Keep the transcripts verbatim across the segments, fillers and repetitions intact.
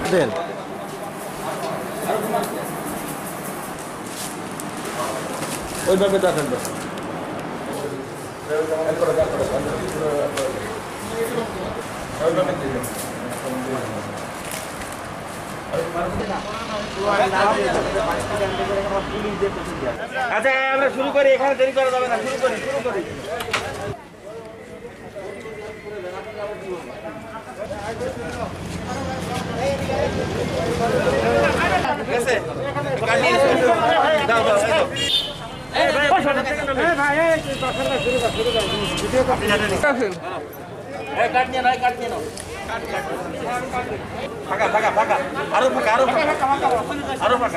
দেন ওইভাবে দেখেন আচ্ছা আমরা শুরু করি, এখানে দেরি করা যাবে না, শুরু করি শুরু করি ফাঁকা ফাঁকা ফাঁকা আরো ফাঁকা আরো আরো ফাঁকা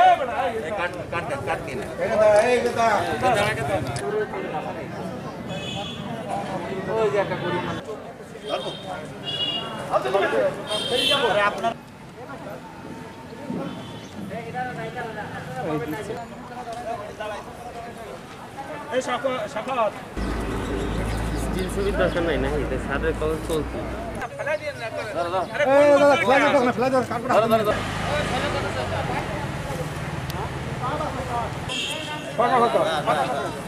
আপনার ছবির দরকার নাই না সারের কবর চলছে ফাঁকা ফাঁকা